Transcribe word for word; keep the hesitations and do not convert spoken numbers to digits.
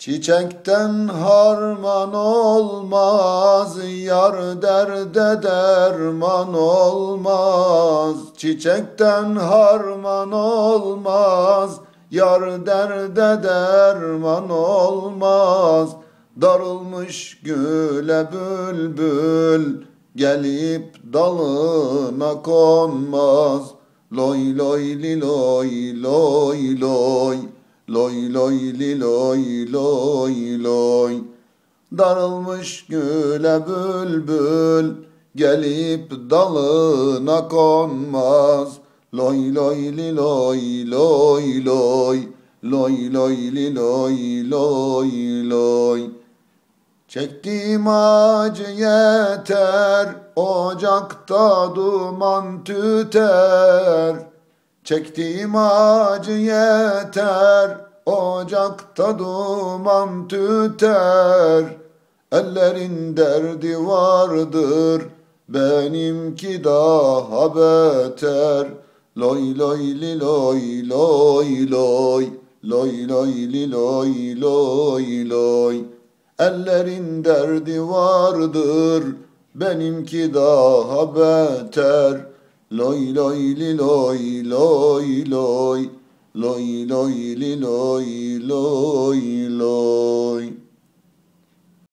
Çiçekten harman olmaz, yar derde derman olmaz. Çiçekten harman olmaz, yar derde derman olmaz. Darılmış güle bülbül, gelip dalına konmaz. Loy loy li loy loy loy. Loy loy li loy loy loy. Darılmış güle bülbül, gelip dalına konmaz. Loy loy li loy loy loy. Loy loy li loy loy loy. Çektiğim acı yeter, ocakta duman tüter. Çektiğim acı yeter, ocakta duman tüter. Ellerin derdi vardır, benimki daha beter. Loy loy li loy loy loy. Loy loy li loy loy loy. Ellerin derdi vardır, benimki daha beter. Loy loy li loy loy loy. Loy loy li loy loy loy.